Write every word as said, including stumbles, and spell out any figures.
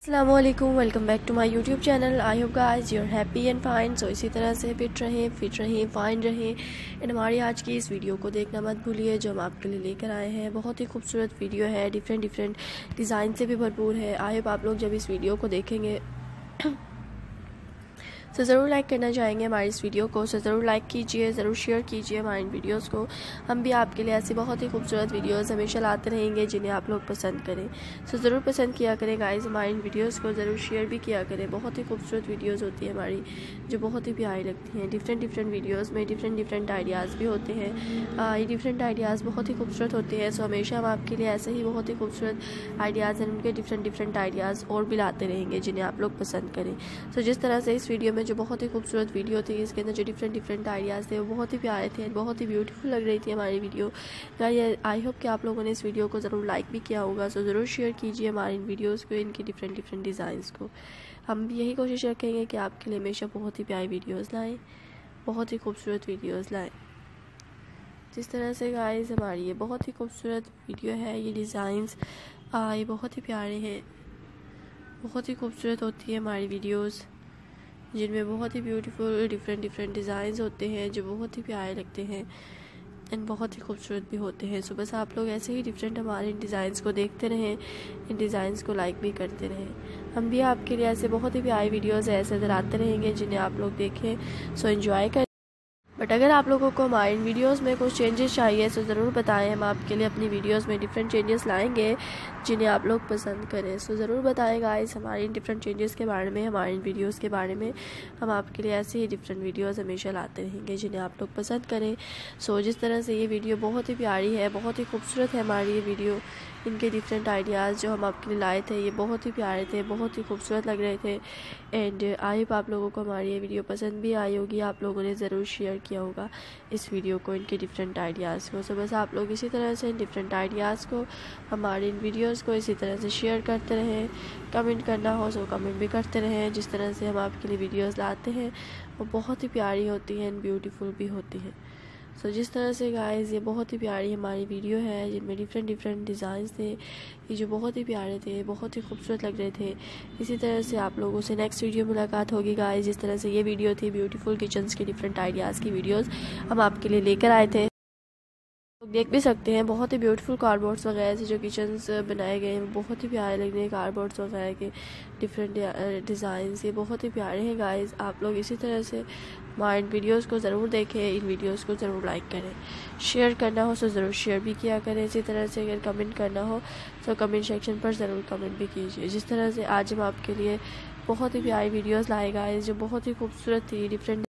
अस्सलामुअलैकुम, welcome back to my YouTube channel. I hope guys you are happy and fine. So इसी तरह से fit रहें fit रहें फाइन रहें। एंड हमारी आज की इस वीडियो को देखना मत भूलिए जो हम आपके लिए लेकर आए हैं। बहुत ही खूबसूरत वीडियो है, डिफरेंट डिफरेंट डिज़ाइन से भी भरपूर है। आई होप आप लोग जब इस वीडियो को देखेंगे तो ज़रूर लाइक करना चाहेंगे हमारी इस वीडियो को। सो ज़रूर लाइक कीजिए, ज़रूर शेयर कीजिए हमारी वीडियोस को। हम भी आपके लिए ऐसी बहुत ही खूबसूरत वीडियोस हमेशा लाते रहेंगे जिन्हें आप लोग पसंद करें। सो ज़रूर पसंद किया करें गाइस हमारी वीडियोस को, ज़रूर शेयर भी किया करें। बहुत ही खूबसूरत वीडियोज़ होती है हमारी जो बहुत ही प्यारी लगती हैं। डिफरेंट डिफरेंट वीडियोज़ में डिफरेंट डिफरेंट आइडियाज़ भी होते हैं। ये डिफरेंट आइडियाज़ बहुत ही खूबसूरत होते हैं। सो हमेशा हम आपके लिए ऐसे ही बहुत ही खूबसूरत आइडियाज़ हैं, उनके डिफरेंट डिफरेंट आइडियाज़ और भी लाते रहेंगे जिन्हें आप लोग पसंद करें। सो जिस तरह से इस वीडियो में जो बहुत ही खूबसूरत वीडियो थी, इसके अंदर जो डिफरेंट डिफरेंट आइडियाज़ थे वो बहुत ही प्यारे थे, बहुत ही ब्यूटीफुल लग रही थी हमारी वीडियो। आई होप कि आप लोगों ने इस वीडियो को ज़रूर लाइक भी किया होगा। सो ज़रूर शेयर कीजिए हमारी इन वीडियोज़ को, इनकी डिफरेंट डिफरेंट डिज़ाइंस को। हम भी यही कोशिश रखेंगे कि आपके लिए हमेशा बहुत ही प्यारी वीडियोज़ लाएँ, बहुत ही खूबसूरत वीडियोज़ लाएँ। जिस तरह से गाइस हमारी ये बहुत ही खूबसूरत वीडियो है, ये डिज़ाइंस ये बहुत ही प्यारे हैं, बहुत ही खूबसूरत होती है हमारी वीडियोज़ जिनमें बहुत ही ब्यूटीफुल डिफरेंट डिफरेंट डिज़ाइंस होते हैं जो बहुत ही प्यारे लगते हैं एंड बहुत ही खूबसूरत भी होते हैं। सो बस आप लोग ऐसे ही डिफरेंट हमारे इन डिज़ाइंस को देखते रहें, इन डिज़ाइंस को लाइक भी करते रहें। हम भी आपके लिए ऐसे बहुत ही प्यारी वीडियोज़ ऐसे दिलाते रहेंगे जिन्हें आप लोग देखें, सो एंजॉय करें। बट अगर आप लोगों को हमारी वीडियोस में कुछ चेंजेस चाहिए तो ज़रूर बताएं, हम आपके लिए अपनी वीडियोस में डिफरेंट चेंजेस लाएंगे जिन्हें आप लोग पसंद करें। सो ज़रूर बताएं गाइस हमारी डिफरेंट चेंजेस के बारे में, हमारी वीडियोस के बारे में। हम आपके लिए ऐसे ही डिफरेंट वीडियोस हमेशा लाते रहेंगे जिन्हें आप लोग पसंद करें। सो जिस तरह से ये वीडियो बहुत ही प्यारी है, बहुत ही खूबसूरत है हमारी ये वीडियो, इनके डिफरेंट आइडियाज़ जो हम आपके लिए लाए थे ये बहुत ही प्यारे थे, बहुत ही खूबसूरत लग रहे थे। एंड आई होप आप लोगों को हमारी ये वीडियो पसंद भी आई होगी, आप लोगों ने ज़रूर शेयर किया होगा इस वीडियो को, इनके डिफरेंट आइडियाज़ को। सो बस आप लोग इसी तरह से डिफरेंट आइडियाज़ को, हमारे इन वीडियोज़ को इसी तरह से शेयर करते रहें। कमेंट करना हो तो कमेंट भी करते रहें। जिस तरह से हम आपके लिए वीडियोज़ लाते हैं वो बहुत ही प्यारी होती हैं एंड ब्यूटीफुल भी होती हैं। सो so, जिस तरह से गाइस ये बहुत ही प्यारी हमारी वीडियो है जिनमें डिफरेंट डिफरेंट डिज़ाइंस थे, ये जो बहुत ही प्यारे थे, बहुत ही खूबसूरत लग रहे थे। इसी तरह से आप लोगों से नेक्स्ट वीडियो मुलाकात होगी गाइस। जिस तरह से ये वीडियो थी ब्यूटीफुल किचन्स की डिफरेंट आइडियाज़ की वीडियोज़ हम आपके लिए लेकर आए थे। देख भी सकते हैं बहुत ही ब्यूटीफुल कार्डबोर्ड्स वगैरह से जो किचन्स बनाए गए हैं, बहुत ही प्यारे लग रहे हैं कार्डबोर्ड्स वगैरह के डिफरेंट डिज़ाइंस, ये बहुत ही प्यारे हैं गाइस। आप लोग इसी तरह से हमारे वीडियोस को ज़रूर देखें, इन वीडियोस को ज़रूर लाइक करें। शेयर करना हो तो ज़रूर शेयर भी किया करें। इसी तरह से अगर कमेंट करना हो तो कमेंट सेक्शन पर ज़रूर कमेंट भी कीजिए। जिस तरह से आज हम आपके लिए बहुत ही प्यारी वीडियोज़ लाए गाइस जो बहुत ही खूबसूरत थी, डिफरेंट